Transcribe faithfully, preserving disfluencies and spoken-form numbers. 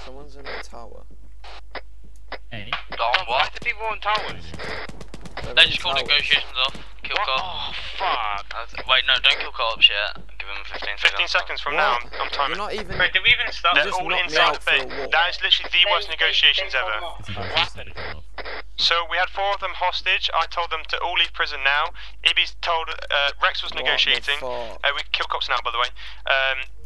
Someone's in the tower. Hey. Don, Why what? do people on towers? They're They in just call towers. negotiations off. Kill What? Carl. Oh, fuck. Uh, Wait, no, don't kill Carl yet. Give him fifteen seconds. fifteen seconds from What? now, I'm, I'm You're timing. not even. Wait, did we even start? They're just all knocked me inside out the bay. for a walk. That is literally the worst They- negotiations they- they ever. told them It's a What very happened? sensitive. So we had four of them hostage. I told them to all leave prison now. Ibby's told uh, Rex was What the negotiating. fuck? Uh, we killed cops now, by the way. Um,